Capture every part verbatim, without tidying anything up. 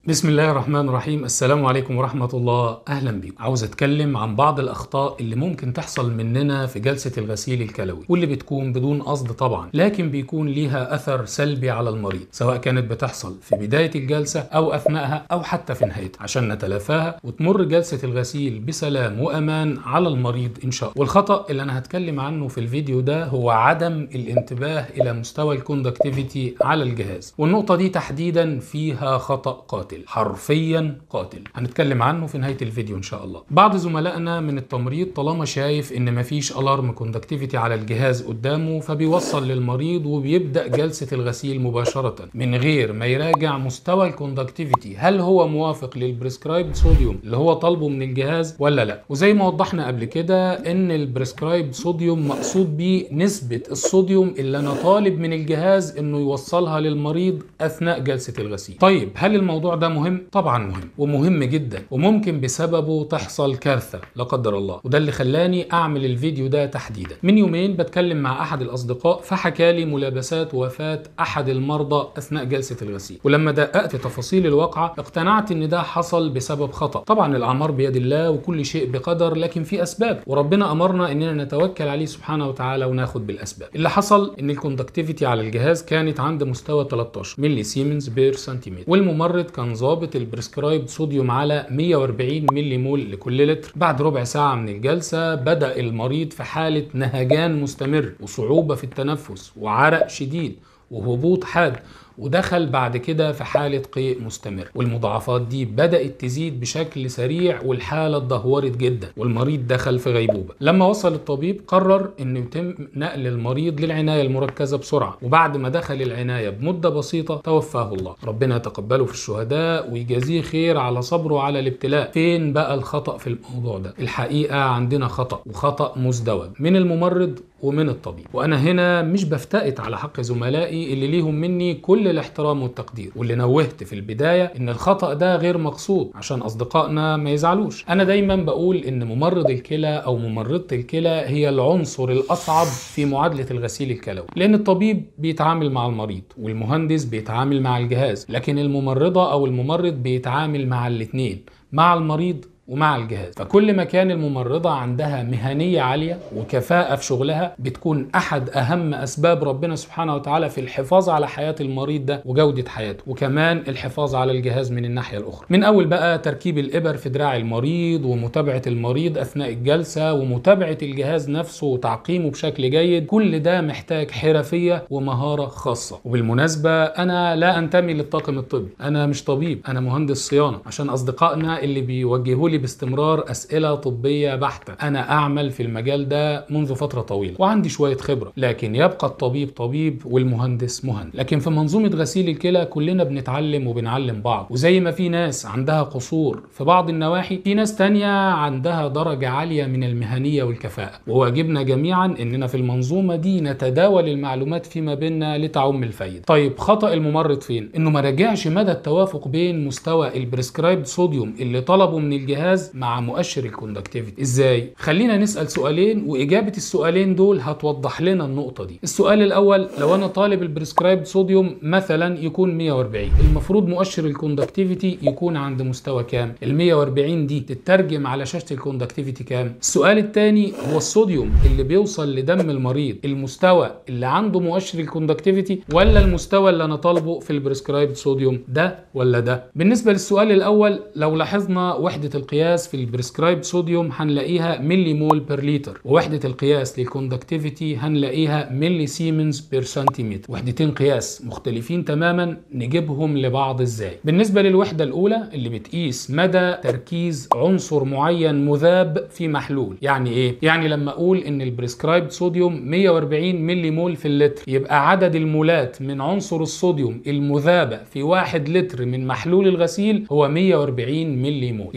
بسم الله الرحمن الرحيم. السلام عليكم ورحمة الله. أهلا بيكم. عاوز أتكلم عن بعض الأخطاء اللي ممكن تحصل مننا في جلسة الغسيل الكلوي، واللي بتكون بدون قصد طبعا، لكن بيكون ليها أثر سلبي على المريض، سواء كانت بتحصل في بداية الجلسة أو أثناءها أو حتى في نهايتها، عشان نتلافاها وتمر جلسة الغسيل بسلام وأمان على المريض إن شاء الله. والخطأ اللي أنا هتكلم عنه في الفيديو ده هو عدم الانتباه إلى مستوى الكوندكتيفيتي على الجهاز، والنقطة دي تحديدا فيها خطأ قاتل، حرفيا قاتل، هنتكلم عنه في نهاية الفيديو ان شاء الله. بعض زملائنا من التمريض طالما شايف ان مفيش الارم كوندكتيفيتي على الجهاز قدامه فبيوصل للمريض وبيبدأ جلسة الغسيل مباشرة من غير ما يراجع مستوى الكوندكتيفيتي، هل هو موافق للبريسكرايبد صوديوم اللي هو طالبه من الجهاز ولا لا. وزي ما وضحنا قبل كده ان البريسكرايبد صوديوم مقصود بيه نسبة الصوديوم اللي انا طالب من الجهاز انه يوصلها للمريض اثناء جلسة الغسيل. طيب هل الموضوع ده مهم؟ طبعا مهم، ومهم جدا، وممكن بسببه تحصل كارثة لا قدر الله. وده اللي خلاني اعمل الفيديو ده تحديدا. من يومين بتكلم مع احد الاصدقاء فحكى لي ملابسات وفاة احد المرضى اثناء جلسة الغسيل، ولما دققت تفاصيل الواقعة اقتنعت ان ده حصل بسبب خطأ. طبعا الاعمار بيد الله وكل شيء بقدر، لكن في اسباب، وربنا امرنا اننا نتوكل عليه سبحانه وتعالى وناخد بالاسباب. اللي حصل ان الكوندكتيفيتي على الجهاز كانت عند مستوى تلتاشر ملي سيمنز بير سنتيمتر، والممرض كان ظابط البريسكرايب صوديوم على مية واربعين ملي مول لكل لتر. بعد ربع ساعة من الجلسة بدأ المريض في حالة نهجان مستمر وصعوبة في التنفس وعرق شديد وهبوط حاد، ودخل بعد كده في حالة قيء مستمر، والمضاعفات دي بدأت تزيد بشكل سريع والحالة اتدهورت جدا والمريض دخل في غيبوبة. لما وصل الطبيب قرر انه يتم نقل المريض للعناية المركزة بسرعة، وبعد ما دخل العناية بمدة بسيطة توفاه الله. ربنا يتقبله في الشهداء ويجازيه خير على صبره على الابتلاء. فين بقى الخطأ في الموضوع ده؟ الحقيقة عندنا خطأ، وخطأ مزدوج من الممرض ومن الطبيب. وانا هنا مش بفتئت على حق زملائي اللي ليهم مني كل الاحترام والتقدير، واللي نوهت في البداية ان الخطأ ده غير مقصود عشان اصدقائنا ما يزعلوش. انا دايما بقول ان ممرض الكلى او ممرضة الكلى هي العنصر الاصعب في معادلة الغسيل الكلوي، لان الطبيب بيتعامل مع المريض والمهندس بيتعامل مع الجهاز، لكن الممرضة او الممرض بيتعامل مع الاتنين، مع المريض ومع الجهاز. فكل ما كان الممرضة عندها مهنية عالية وكفاءة في شغلها بتكون أحد أهم أسباب ربنا سبحانه وتعالى في الحفاظ على حياة المريض ده وجودة حياته، وكمان الحفاظ على الجهاز من الناحية الأخرى. من أول بقى تركيب الإبر في دراع المريض، ومتابعة المريض أثناء الجلسة، ومتابعة الجهاز نفسه وتعقيمه بشكل جيد، كل ده محتاج حرفية ومهارة خاصة. وبالمناسبة أنا لا أنتمي للطاقم الطبي، أنا مش طبيب، أنا مهندس صيانة، عشان أصدقائنا اللي بيوجهوا باستمرار أسئلة طبية بحتة. أنا أعمل في المجال ده منذ فترة طويلة وعندي شوية خبرة، لكن يبقى الطبيب طبيب والمهندس مهندس. لكن في منظومة غسيل الكلى كلنا بنتعلم وبنعلم بعض، وزي ما في ناس عندها قصور في بعض النواحي، في ناس تانية عندها درجة عالية من المهنية والكفاءة، وواجبنا جميعا إننا في المنظومة دي نتداول المعلومات فيما بيننا لتعم الفايدة. طيب خطأ الممرض فين؟ إنه ما راجعش مدى التوافق بين مستوى البريسكرايبد صوديوم اللي طلبه من الجهاز مع مؤشر الكوندكتيفيتي. ازاي؟ خلينا نسأل سؤالين واجابة السؤالين دول هتوضح لنا النقطة دي. السؤال الاول، لو انا طالب البريسكرايبد صوديوم مثلا يكون مية واربعين، المفروض مؤشر الكوندكتيفيتي يكون عند مستوى كام؟ ال مية واربعين دي تترجم على شاشة الكوندكتيفيتي كام؟ السؤال الثاني، هو الصوديوم اللي بيوصل لدم المريض المستوى اللي عنده مؤشر الكوندكتيفيتي ولا المستوى اللي انا طالبه في البريسكرايبد صوديوم؟ ده ولا ده؟ بالنسبة للسؤال الاول، لو لاحظنا وحدة القياس في البريسكرايبد صوديوم هنلاقيها ملي مول بير لتر، ووحدة القياس للكوندكتيفيتي هنلاقيها ملي سيمنز بير سنتيمتر. وحدتين قياس مختلفين تماما، نجيبهم لبعض ازاي؟ بالنسبة للوحدة الأولى اللي بتقيس مدى تركيز عنصر معين مذاب في محلول، يعني ايه؟ يعني لما اقول ان البريسكرايبد صوديوم مية واربعين ملي مول في اللتر، يبقى عدد المولات من عنصر الصوديوم المذابة في واحد لتر من محلول الغسيل هو مية واربعين ملي مول. يبقى هنا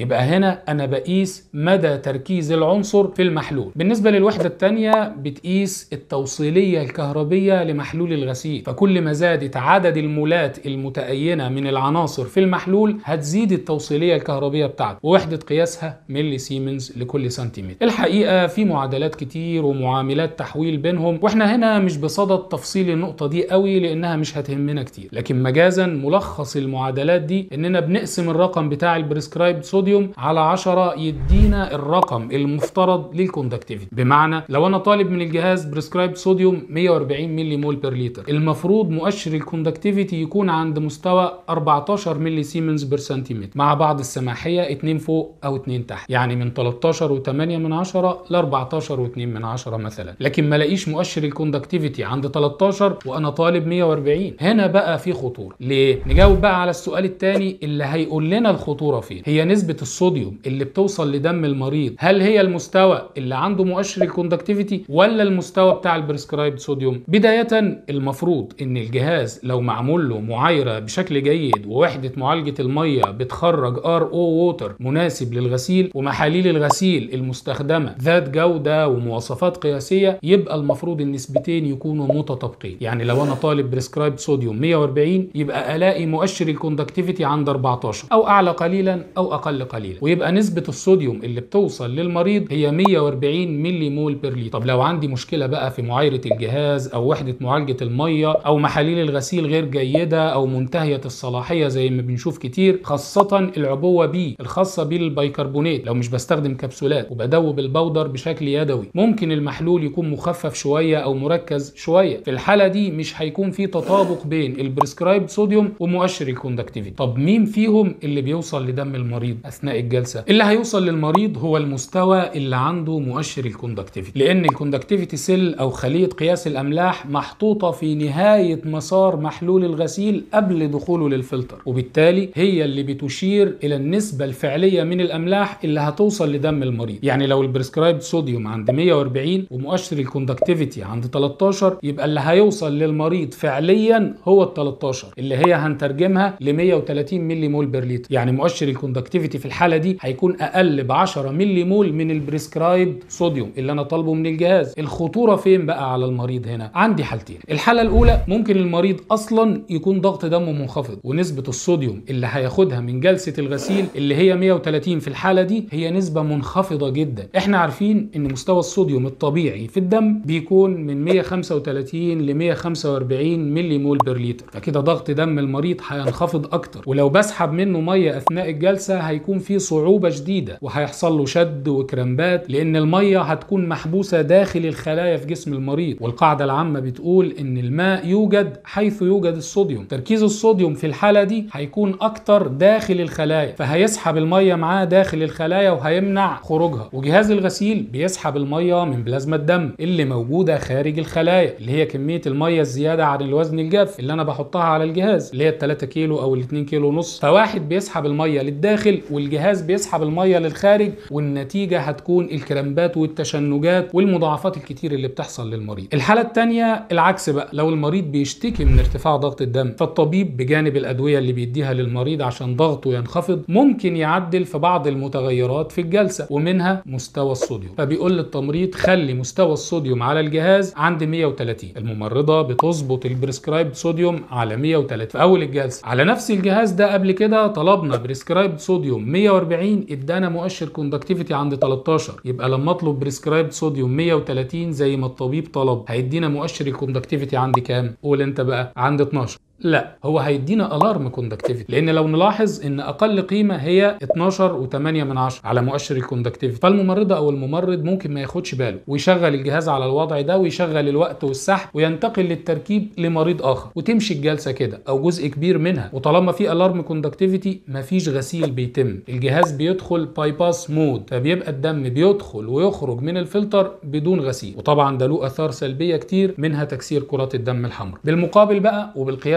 هنا انا بقيس مدى تركيز العنصر في المحلول. بالنسبه للوحده الثانيه بتقيس التوصيليه الكهربيه لمحلول الغسيل، فكل ما زادت عدد المولات المتأينه من العناصر في المحلول هتزيد التوصيليه الكهربيه بتاعته، ووحده قياسها ملي سيمنز لكل سنتيمتر. الحقيقه في معادلات كتير ومعاملات تحويل بينهم، واحنا هنا مش بصدد تفصيل النقطه دي قوي لانها مش هتهمنا كتير، لكن مجازا ملخص المعادلات دي اننا بنقسم الرقم بتاع البريسكرايبد صوديوم على عشرة يدينا الرقم المفترض للكوندكتيفيتي. بمعنى لو انا طالب من الجهاز بريسكرايبد صوديوم مية وأربعين ملي مول بير لتر، المفروض مؤشر الكوندكتيفيتي يكون عند مستوى أربعتاشر ملي سيمنز بير سنتيمتر، مع بعض السماحيه اتنين فوق او اتنين تحت، يعني من تلتاشر وتمانية من عشرة ل أربعتاشر واتنين من عشرة مثلا. لكن ما لاقيش مؤشر الكوندكتيفيتي عند تلتاشر وانا طالب مية وأربعين. هنا بقى في خطوره. ليه؟ نجاوب بقى على السؤال الثاني اللي هيقول لنا الخطوره فين. هي نسبه الصوديوم اللي بتوصل لدم المريض، هل هي المستوى اللي عنده مؤشر الكوندكتيفيتي ولا المستوى بتاع البريسكرايبد صوديوم؟ بدايه المفروض ان الجهاز لو معمول له معايره بشكل جيد ووحده معالجه الميه بتخرج ار او ووتر مناسب للغسيل، ومحاليل الغسيل المستخدمه ذات جوده ومواصفات قياسيه، يبقى المفروض النسبتين يكونوا متطابقين. يعني لو انا طالب بريسكرايبد صوديوم مية وأربعين يبقى الاقي مؤشر الكوندكتيفيتي عند أربعتاشر، او اعلى قليلا او اقل قليلا، ويبقى نسبه الصوديوم اللي بتوصل للمريض هي مية وأربعين ملي مول بير لتر. طب لو عندي مشكله بقى في معايره الجهاز او وحده معالجه الميه او محاليل الغسيل غير جيده او منتهيه الصلاحيه زي ما بنشوف كتير، خاصه العبوه بي الخاصه بالبيكربونات، لو مش بستخدم كبسولات وبدوب البودر بشكل يدوي، ممكن المحلول يكون مخفف شويه او مركز شويه. في الحاله دي مش هيكون في تطابق بين البريسكرايبد صوديوم ومؤشر الكوندكتيفيتي. طب مين فيهم اللي بيوصل لدم المريض اثناء الجلسه؟ اللي هيوصل للمريض هو المستوى اللي عنده مؤشر الكوندكتيفيتي، لان الكوندكتيفيتي سيل او خليه قياس الاملاح محطوطه في نهايه مسار محلول الغسيل قبل دخوله للفلتر، وبالتالي هي اللي بتشير الى النسبه الفعليه من الاملاح اللي هتوصل لدم المريض. يعني لو البريسكرايبد صوديوم عند مية وأربعين ومؤشر الكوندكتيفيتي عند تلتاشر، يبقى اللي هيوصل للمريض فعليا هو ال تلتاشر، اللي هي هنترجمها ل مية وتلاتين ملي مول بير لتر. يعني مؤشر الكوندكتيفيتي في الحاله دي هيكون اقل ب عشرة ملي مول من البريسكرايبد صوديوم اللي انا طالبه من الجهاز. الخطوره فين بقى على المريض هنا؟ عندي حالتين. الحاله الاولى ممكن المريض اصلا يكون ضغط دمه منخفض، ونسبه الصوديوم اللي هياخدها من جلسه الغسيل اللي هي مية وتلاتين في الحاله دي هي نسبه منخفضه جدا. احنا عارفين ان مستوى الصوديوم الطبيعي في الدم بيكون من مية وخمسة وتلاتين ل مية وخمسة وأربعين ملي مول بير لتر، فكده ضغط دم المريض هينخفض اكتر، ولو بسحب منه ميه اثناء الجلسه هيكون في صعوبه شديده وهيحصل له شد وكرامبات، لان الميه هتكون محبوسه داخل الخلايا في جسم المريض. والقاعده العامه بتقول ان الماء يوجد حيث يوجد الصوديوم. تركيز الصوديوم في الحاله دي هيكون اكتر داخل الخلايا، فهيسحب الميه معاه داخل الخلايا وهيمنع خروجها. وجهاز الغسيل بيسحب الميه من بلازما الدم اللي موجوده خارج الخلايا، اللي هي كميه الميه الزياده عن الوزن الجاف اللي انا بحطها على الجهاز، اللي هي تلاتة كيلو او اتنين كيلو ونص. فواحد بيسحب الميه للداخل والجهاز بيسحب الميه للخارج، والنتيجه هتكون الكرامبات والتشنجات والمضاعفات الكتير اللي بتحصل للمريض. الحاله الثانيه العكس بقى، لو المريض بيشتكي من ارتفاع ضغط الدم، فالطبيب بجانب الادويه اللي بيديها للمريض عشان ضغطه ينخفض ممكن يعدل في بعض المتغيرات في الجلسه، ومنها مستوى الصوديوم. فبيقول للتمريض خلي مستوى الصوديوم على الجهاز عند مية وتلاتين. الممرضه بتظبط البريسكرايبد صوديوم على مية وتلاتين في اول الجلسه. على نفس الجهاز ده قبل كده طلبنا بريسكرايبد صوديوم مية وأربعين، ادانا مؤشر كوندكتيفيتي عند تلتاشر، يبقى لما اطلب بريسكرايبد صوديوم مية وتلاتين زي ما الطبيب طلب هيدينا مؤشر الكوندكتيفيتي عندي كام؟ قول انت بقى. عند اتناشر. لا، هو هيدينا الارم كوندكتيفيتي، لان لو نلاحظ ان اقل قيمه هي اتناشر وتمانية من عشرة على مؤشر الكوندكتيفيتي، فالممرضه او الممرض ممكن ما ياخدش باله ويشغل الجهاز على الوضع ده ويشغل الوقت والسحب وينتقل للتركيب لمريض اخر، وتمشي الجلسه كده او جزء كبير منها. وطالما في الارم كوندكتيفيتي مفيش غسيل بيتم، الجهاز بيدخل باي باس مود، فبيبقى الدم بيدخل ويخرج من الفلتر بدون غسيل، وطبعا ده له اثار سلبيه كتير منها تكسير كرات الدم الحمراء. بالمقابل بقى وبالقياس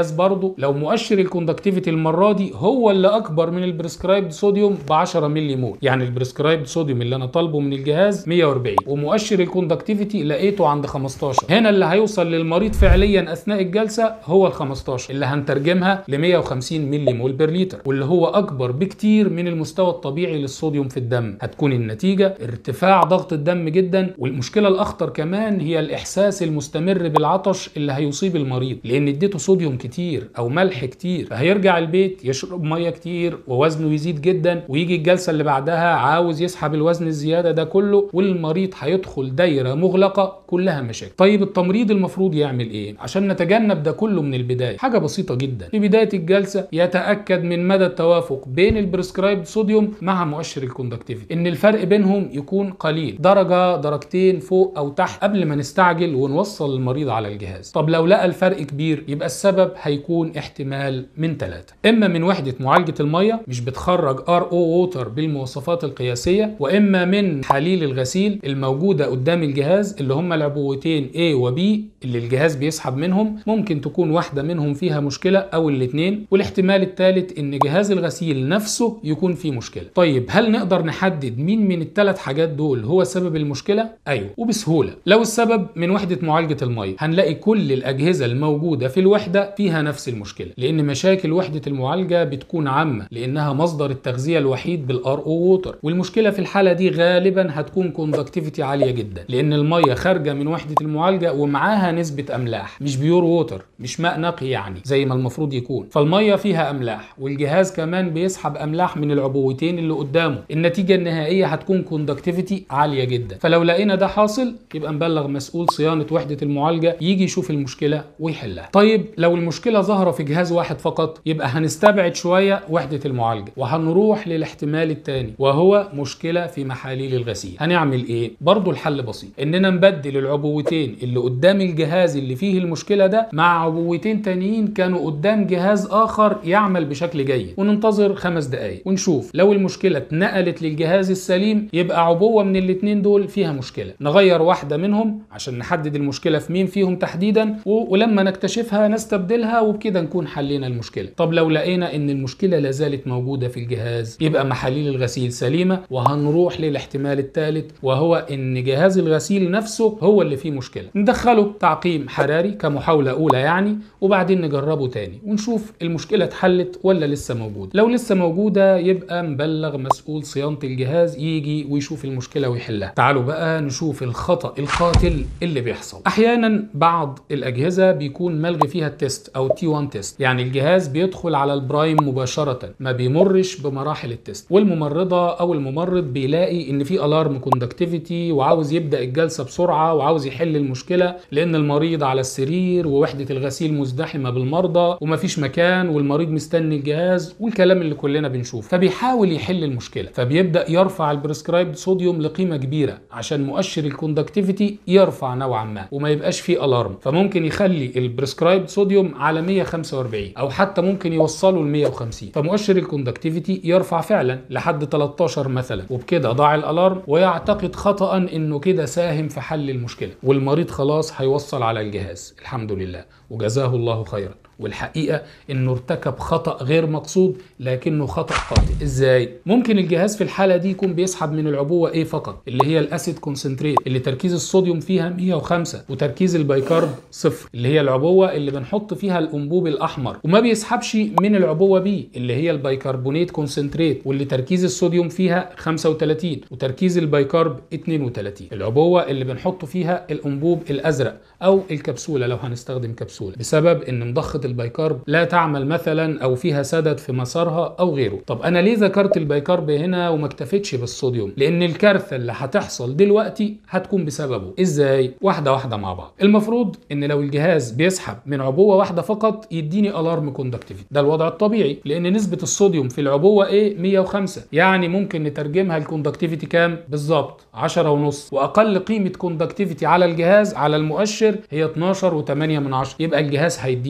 الجهاز برضه لو مؤشر الكوندكتيفيتي المره دي هو اللي اكبر من البريسكرايبد صوديوم ب عشرة ملي مول، يعني البريسكرايبد صوديوم اللي انا طالبه من الجهاز مية واربعين ومؤشر الكوندكتيفيتي لقيته عند خمستاشر، هنا اللي هيوصل للمريض فعليا اثناء الجلسه هو ال خمستاشر اللي هنترجمها ل مية وخمسين ملي مول بير لتر، واللي هو اكبر بكتير من المستوى الطبيعي للصوديوم في الدم. هتكون النتيجه ارتفاع ضغط الدم جدا، والمشكله الاخطر كمان هي الاحساس المستمر بالعطش اللي هيصيب المريض، لان اديته صوديوم كتير او ملح كتير، فهيرجع البيت يشرب ميه كتير ووزنه يزيد جدا، ويجي الجلسه اللي بعدها عاوز يسحب الوزن الزياده ده كله، والمريض هيدخل دايره مغلقه كلها مشاكل. طيب التمريض المفروض يعمل ايه عشان نتجنب ده كله من البدايه؟ حاجه بسيطه جدا، في بدايه الجلسه يتاكد من مدى التوافق بين البريسكرايبد صوديوم مع مؤشر الكوندكتيفيتي، ان الفرق بينهم يكون قليل، درجه درجتين فوق او تحت، قبل ما نستعجل ونوصل المريض على الجهاز. طب لو لقى الفرق كبير يبقى السبب هيكون احتمال من ثلاثه، اما من وحده معالجه الميه مش بتخرج ار او ووتر بالمواصفات القياسيه، واما من حليل الغسيل الموجوده قدام الجهاز اللي هم العبوتين A و B اللي الجهاز بيسحب منهم، ممكن تكون واحده منهم فيها مشكله او الاثنين، والاحتمال الثالث ان جهاز الغسيل نفسه يكون فيه مشكله. طيب هل نقدر نحدد مين من الثلاث حاجات دول هو سبب المشكله؟ ايوه وبسهوله. لو السبب من وحده معالجه الميه هنلاقي كل الاجهزه الموجوده في الوحده فيها نفس المشكله، لان مشاكل وحده المعالجه بتكون عامه لانها مصدر التغذيه الوحيد بالار او ووتر، والمشكله في الحاله دي غالبا هتكون كوندكتيفيتي عاليه جدا، لان الميه خارجه من وحده المعالجه ومعاها نسبه املاح، مش بيور ووتر، مش ماء نقي يعني زي ما المفروض يكون، فالميه فيها املاح، والجهاز كمان بيسحب املاح من العبوتين اللي قدامه، النتيجه النهائيه هتكون كوندكتيفيتي عاليه جدا. فلو لقينا ده حاصل يبقى نبلغ مسؤول صيانه وحده المعالجه يجي يشوف المشكله ويحلها. طيب لو المشكله ظاهره في جهاز واحد فقط يبقى هنستبعد شويه وحده المعالجه وهنروح للاحتمال الثاني، وهو مشكله في محاليل الغسيل. هنعمل ايه؟ برضو الحل بسيط، اننا نبدل العبوتين اللي قدام الجهاز اللي فيه المشكله ده مع عبوتين تانيين كانوا قدام جهاز اخر يعمل بشكل جيد، وننتظر خمس دقائق ونشوف لو المشكله اتنقلت للجهاز السليم يبقى عبوه من الاثنين دول فيها مشكله، نغير واحده منهم عشان نحدد المشكله في مين فيهم تحديدا، ولما نكتشفها نستبدلها، وبكده نكون حلينا المشكله. طب لو لقينا ان المشكله لا زالت موجوده في الجهاز يبقى محاليل الغسيل سليمه، وهنروح للاحتمال الثالث وهو ان جهاز الغسيل نفسه هو اللي فيه مشكله، ندخله تعقيم حراري كمحاوله اولى يعني، وبعدين نجربه تاني ونشوف المشكله اتحلت ولا لسه موجوده. لو لسه موجوده يبقى نبلغ مسؤول صيانه الجهاز يجي ويشوف المشكله ويحلها. تعالوا بقى نشوف الخطا القاتل اللي بيحصل. احيانا بعض الاجهزه بيكون ملغي فيها التست او تي واحد تيست، يعني الجهاز بيدخل على البرايم مباشره ما بيمرش بمراحل التست، والممرضه او الممرض بيلاقي ان في الارم كوندكتيفيتي وعاوز يبدا الجلسه بسرعه وعاوز يحل المشكله، لان المريض على السرير ووحده الغسيل مزدحمه بالمرضى ومفيش مكان والمريض مستني الجهاز والكلام اللي كلنا بنشوفه، فبيحاول يحل المشكله، فبيبدا يرفع البريسكرايبد صوديوم لقيمه كبيره عشان مؤشر الكوندكتيفيتي يرفع نوعا ما وما يبقاش فيه الارم، فممكن يخلي البريسكرايبد صوديوم على مية وخمسة واربعين او حتى ممكن يوصله ل مية وخمسين، فمؤشر الكوندكتيفيتي يرفع فعلا لحد تلتاشر مثلا، وبكده ضاع الالارم ويعتقد خطأ انه كده ساهم في حل المشكله، والمريض خلاص هيوصل على الجهاز الحمد لله وجزاه الله خيرا. والحقيقه انه ارتكب خطأ غير مقصود لكنه خطأ قاتل. ازاي؟ ممكن الجهاز في الحاله دي يكون بيسحب من العبوه A فقط اللي هي الاسيد كونسنتريت اللي تركيز الصوديوم فيها مية وخمسة وتركيز البيكارب صفر، اللي هي العبوه اللي بنحط فيها الانبوب الاحمر، وما بيسحبش من العبوه B اللي هي البيكربونات كونسنتريت واللي تركيز الصوديوم فيها خمسة وتلاتين وتركيز البيكارب اتنين وتلاتين، العبوه اللي بنحط فيها الانبوب الازرق او الكبسوله لو هنستخدم كبسوله، بسبب ان مضخه البيكارب لا تعمل مثلا او فيها سدد في مسارها او غيره. طب انا ليه ذكرت البيكارب هنا وما اكتفيتش بالصوديوم؟ لان الكارثه اللي هتحصل دلوقتي هتكون بسببه. ازاي؟ واحده واحده مع بعض. المفروض ان لو الجهاز بيسحب من عبوه واحده فقط يديني الارم كوندكتيفيتي، ده الوضع الطبيعي لان نسبه الصوديوم في العبوه A مية وخمسة، يعني ممكن نترجمها الكوندكتيفيتي كام بالظبط؟ عشرة ونص، واقل قيمه كوندكتيفيتي على الجهاز على المؤشر هي اتناشر وتمانية من عشرة، يبقى الجهاز هيديني الارم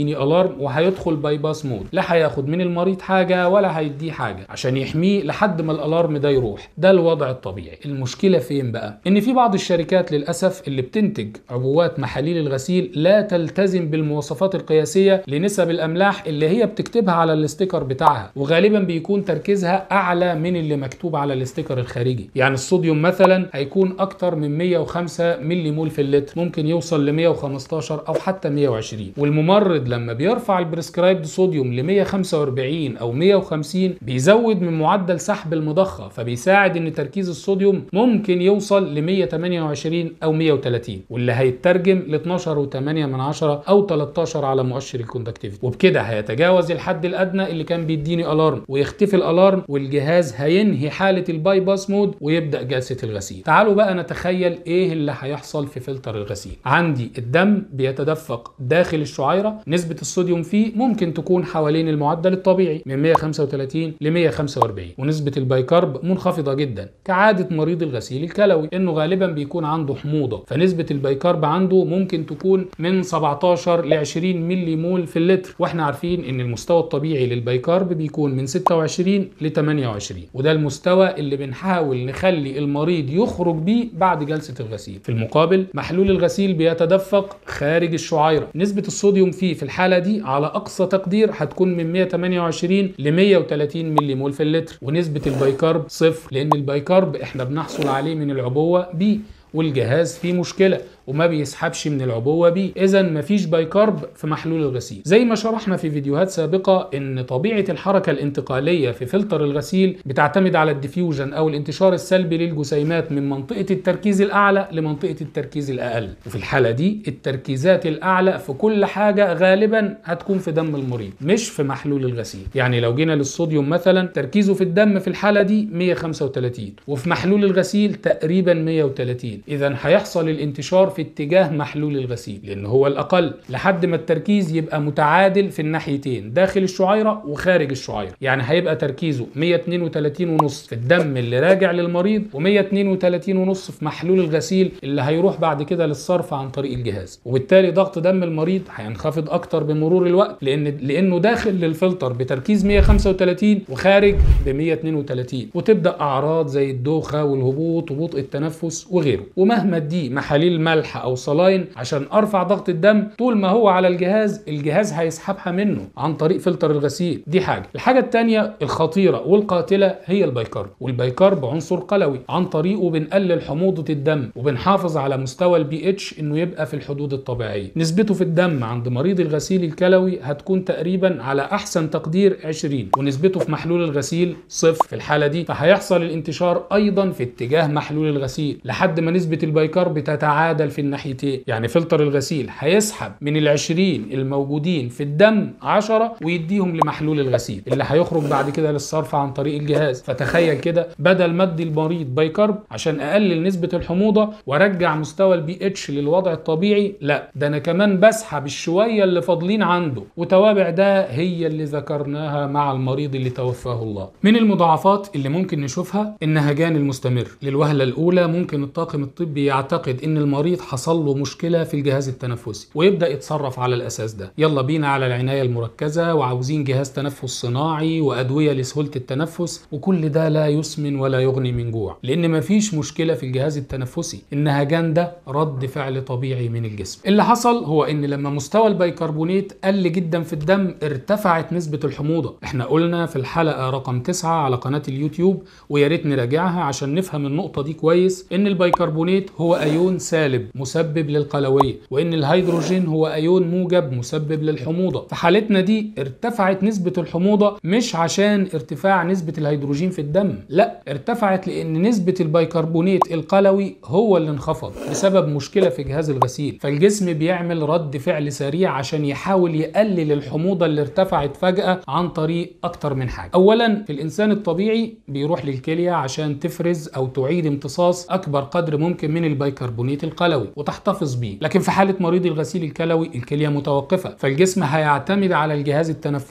الالارم وهيدخل باي باس مود، لا هياخد من المريض حاجه ولا هيديه حاجه عشان يحميه لحد ما الالارم ده يروح. ده الوضع الطبيعي. المشكله فين بقى؟ ان في بعض الشركات للاسف اللي بتنتج عبوات محاليل الغسيل لا تلتزم بالمواصفات القياسيه لنسب الاملاح اللي هي بتكتبها على الاستيكر بتاعها، وغالبا بيكون تركيزها اعلى من اللي مكتوب على الاستيكر الخارجي. يعني الصوديوم مثلا هيكون اكتر من مية وخمسة ملي مول في اللتر، ممكن يوصل ل مية وخمستاشر او حتى مية وعشرين. والممرض لما بيرفع البريسكرايبد صوديوم ل مية وخمسة واربعين او مية وخمسين بيزود من معدل سحب المضخه، فبيساعد ان تركيز الصوديوم ممكن يوصل ل مية وتمنية وعشرين او مية وتلاتين، واللي هيترجم ل اتناشر وتمنية من عشرة او تلتاشر على مؤشر الكوندكتيفيتي. وبكده هيتجاوز الحد الادنى اللي كان بيديني الارم، ويختفي الالارم والجهاز هينهي حاله الباي باس مود ويبدا جلسه الغسيل. تعالوا بقى نتخيل ايه اللي هيحصل في فلتر الغسيل. عندي الدم بيتدفق داخل الشعيره، نسبه الصوديوم فيه ممكن تكون حوالين المعدل الطبيعي من مية وخمسة وتلاتين ل مية وخمسة واربعين، ونسبه البيكارب منخفضه جدا كعاده مريض الغسيل الكلوي، انه غالبا بيكون عنده حموضه، فنسبه البيكارب عنده ممكن تكون من سبعتاشر ل عشرين ملي مول في اللتر، واحنا عارفين ان المستوى الطبيعي للبيكارب بيكون من ستة وعشرين ل تمنية وعشرين، وده المستوى اللي بنحاول نخلي المريض يخرج بيه بعد جلسه الغسيل. في المقابل محلول الغسيل بيتدفق خارج الشعيره، نسبه الصوديوم فيه في الحاله دي على اقصى تقدير هتكون من مية وتمنية وعشرين ل مية وتلاتين ملي مول في اللتر، ونسبه البيكارب صفر، لان البيكارب احنا بنحصل عليه من العبوه بي، والجهاز فيه مشكله وما بيسحبش من العبوه بيه، اذا مفيش بايكارب في محلول الغسيل. زي ما شرحنا في فيديوهات سابقه ان طبيعه الحركه الانتقاليه في فلتر الغسيل بتعتمد على الديفيوجن او الانتشار السلبي للجسيمات من منطقه التركيز الاعلى لمنطقه التركيز الاقل، وفي الحاله دي التركيزات الاعلى في كل حاجه غالبا هتكون في دم المريض مش في محلول الغسيل. يعني لو جينا للصوديوم مثلا تركيزه في الدم في الحاله دي مية وخمسة وتلاتين، وفي محلول الغسيل تقريبا مية وتلاتين، اذا هيحصل الانتشار في اتجاه محلول الغسيل لان هو الاقل، لحد ما التركيز يبقى متعادل في الناحيتين داخل الشعيره وخارج الشعيره. يعني هيبقى تركيزه مية واتنين وتلاتين ونص في الدم اللي راجع للمريض ومية واتنين وتلاتين ونص في محلول الغسيل اللي هيروح بعد كده للصرف عن طريق الجهاز، وبالتالي ضغط دم المريض هينخفض اكتر بمرور الوقت لان لانه داخل للفلتر بتركيز مية وخمسة وتلاتين وخارج ب مية واتنين وتلاتين، وتبدا اعراض زي الدوخه والهبوط وبطء التنفس وغيره. ومهما دي محاليل ملح او صلاين عشان ارفع ضغط الدم، طول ما هو على الجهاز الجهاز هيسحبها منه عن طريق فلتر الغسيل. دي حاجه. الحاجه الثانيه الخطيره والقاتله هي البيكارب، والبيكارب عنصر قلوي، عن طريقه بنقلل حموضه الدم وبنحافظ على مستوى البي اتش انه يبقى في الحدود الطبيعيه. نسبته في الدم عند مريض الغسيل الكلوي هتكون تقريبا على احسن تقدير عشرين، ونسبته في محلول الغسيل صفر. في الحاله دي فهيحصل الانتشار ايضا في اتجاه محلول الغسيل لحد ما نسبه البيكارب تتعادل في الناحيتين. يعني فلتر الغسيل هيسحب من العشرين الموجودين في الدم عشرة ويديهم لمحلول الغسيل اللي هيخرج بعد كده للصرف عن طريق الجهاز. فتخيل كده، بدل ما ادي المريض بايكارب عشان اقلل نسبه الحموضه وارجع مستوى البي اتش للوضع الطبيعي، لا ده انا كمان بسحب الشويه اللي فاضلين عنده. وتوابع ده هي اللي ذكرناها مع المريض اللي توفاه الله. من المضاعفات اللي ممكن نشوفها النهجان المستمر. للوهله الاولى ممكن الطاقم الطبي يعتقد ان المريض حصل له مشكله في الجهاز التنفسي ويبدا يتصرف على الاساس ده، يلا بينا على العنايه المركزه وعاوزين جهاز تنفس صناعي وادويه لسهوله التنفس، وكل ده لا يسمن ولا يغني من جوع، لان مفيش مشكله في الجهاز التنفسي، النهجان ده رد فعل طبيعي من الجسم. اللي حصل هو ان لما مستوى البيكربونات قل جدا في الدم ارتفعت نسبه الحموضه. احنا قلنا في الحلقه رقم تسعة على قناه اليوتيوب، ويا ريت نراجعها عشان نفهم النقطه دي كويس، ان البيكربونات هو ايون سالب مسبب للقلويه، وان الهيدروجين هو ايون موجب مسبب للحموضه. في حالتنا دي ارتفعت نسبه الحموضه مش عشان ارتفاع نسبه الهيدروجين في الدم، لا ارتفعت لان نسبه البيكربونات القلوي هو اللي انخفض بسبب مشكله في جهاز الغسيل. فالجسم بيعمل رد فعل سريع عشان يحاول يقلل الحموضه اللي ارتفعت فجاه عن طريق اكتر من حاجه. اولا في الانسان الطبيعي بيروح للكليه عشان تفرز او تعيد امتصاص اكبر قدر ممكن من البيكربونات القلوي وتحتفظ بيه، لكن في حاله مريض الغسيل الكلوي الكليه متوقفه، فالجسم هيعتمد على الجهاز التنفسي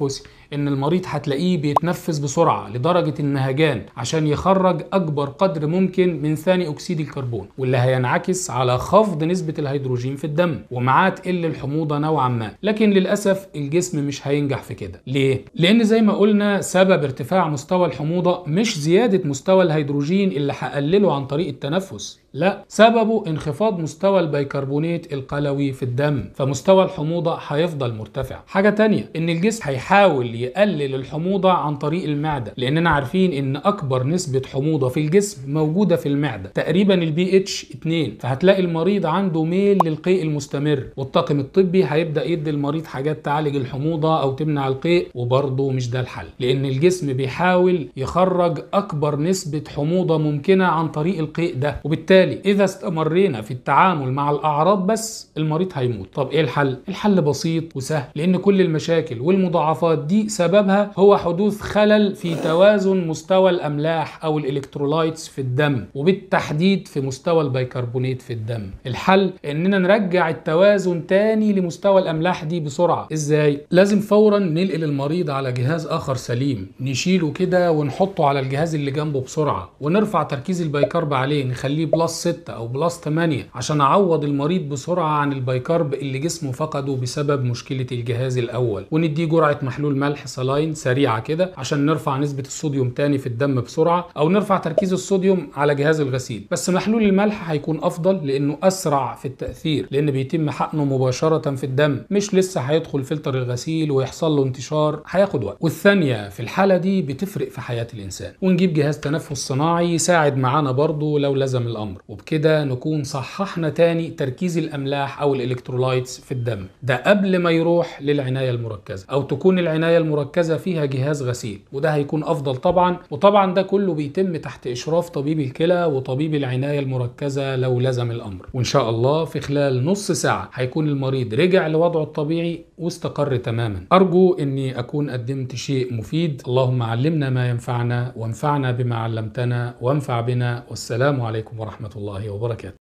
ان المريض هتلاقيه بيتنفس بسرعه لدرجه النهجان عشان يخرج اكبر قدر ممكن من ثاني اكسيد الكربون، واللي هينعكس على خفض نسبه الهيدروجين في الدم، ومعاه تقل الحموضه نوعا ما. لكن للاسف الجسم مش هينجح في كده. ليه؟ لان زي ما قلنا سبب ارتفاع مستوى الحموضه مش زياده مستوى الهيدروجين اللي هقلله عن طريق التنفس، لا، سببه انخفاض مستوى البيكربونات القلوي في الدم، فمستوى الحموضة هيفضل مرتفع. حاجة تانية ان الجسم هيحاول يقلل الحموضة عن طريق المعدة، لاننا عارفين ان اكبر نسبة حموضة في الجسم موجودة في المعدة، تقريبا البي اتش اتنين، فهتلاقي المريض عنده ميل للقيء المستمر، والطاقم الطبي هيبدأ يدي المريض حاجات تعالج الحموضة او تمنع القيء، وبرضه مش ده الحل، لان الجسم بيحاول يخرج اكبر نسبة حموضة ممكنة عن طريق القيء ده، وبالتالي إذا استمرينا في التعامل مع الأعراض بس المريض هيموت. طب إيه الحل؟ الحل بسيط وسهل، لأن كل المشاكل والمضاعفات دي سببها هو حدوث خلل في توازن مستوى الأملاح أو الإلكترولايتس في الدم، وبالتحديد في مستوى البيكربونات في الدم. الحل إننا نرجع التوازن تاني لمستوى الأملاح دي بسرعة. إزاي؟ لازم فورا ننقل المريض على جهاز آخر سليم، نشيله كده ونحطه على الجهاز اللي جنبه بسرعة، ونرفع تركيز البيكرب عليه، نخليه بلس ستة او بلس تمانية عشان اعوض المريض بسرعه عن البيكرب اللي جسمه فقده بسبب مشكله الجهاز الاول، ونديه جرعه محلول ملح سلاين سريعه كده عشان نرفع نسبه الصوديوم تاني في الدم بسرعه، او نرفع تركيز الصوديوم على جهاز الغسيل. بس محلول الملح هيكون افضل لانه اسرع في التاثير، لان بيتم حقنه مباشره في الدم، مش لسه هيدخل فلتر الغسيل ويحصل له انتشار، هياخد وقت. والثانيه في الحاله دي بتفرق في حياه الانسان. ونجيب جهاز تنفس صناعي يساعد معانا برضه لو لزم الامر، وبكده نكون صححنا تاني تركيز الاملاح او الالكترولايتس في الدم، ده قبل ما يروح للعنايه المركزه، او تكون العنايه المركزه فيها جهاز غسيل، وده هيكون افضل طبعا. وطبعا ده كله بيتم تحت اشراف طبيب الكلى وطبيب العنايه المركزه لو لزم الامر. وان شاء الله في خلال نص ساعه هيكون المريض رجع لوضعه الطبيعي واستقر تماما. ارجو اني اكون قدمت شيء مفيد. اللهم علمنا ما ينفعنا، وانفعنا بما علمتنا، وانفع بنا. والسلام عليكم ورحمه الله وبركاته.